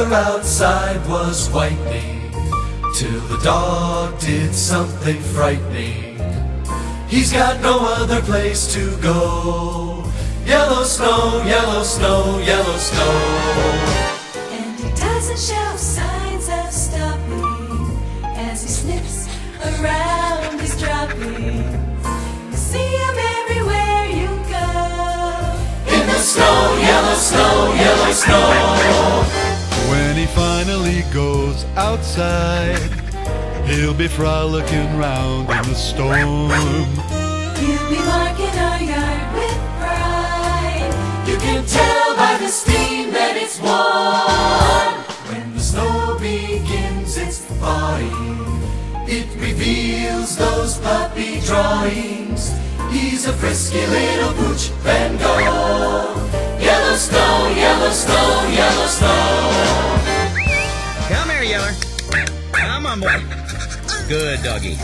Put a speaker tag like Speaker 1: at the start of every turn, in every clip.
Speaker 1: weather outside was whitening, till the dog did something frightening. He's got no other place to go. Yellow snow, yellow snow, yellow snow.
Speaker 2: And he doesn't show signs of stopping as he sniffs around his droppings. You see him everywhere you go.
Speaker 1: In the snow, yellow snow, yellow snow.
Speaker 3: When he finally goes outside, he'll be frolicking round in the storm.
Speaker 2: He'll be marking our yard with pride.
Speaker 1: You can tell by the steam that it's warm. When the snow begins its thawing, it reveals those puppy drawings. He's a frisky little pooch Van Gogh. Yellow snow, yellow snow, yellow snow.
Speaker 4: Come here, Yeller. Come on, boy. Good doggy.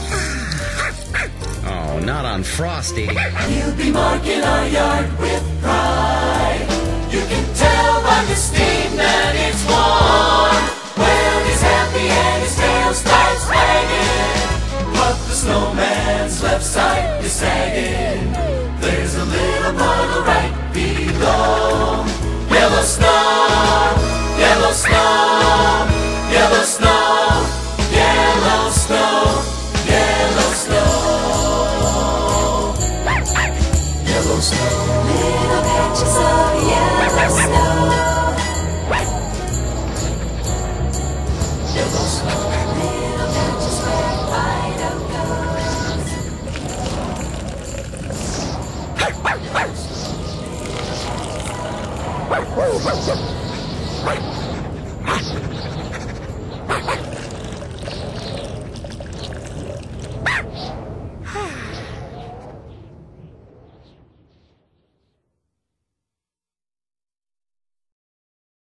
Speaker 4: Oh, not on Frosty.
Speaker 1: He'll be marking our yard with pride. You can tell by the steam that it's warm. When he's happy and his tail starts wagging, but the snowman's left side is sagging. There's a little puddle right below. Yellow snow, yellow snow, yellow snow, yellow snow, yellow snow, yellow snow.
Speaker 2: Little patches of yellow snow.
Speaker 1: Yellow snow.
Speaker 2: Little patches where Light-O goes.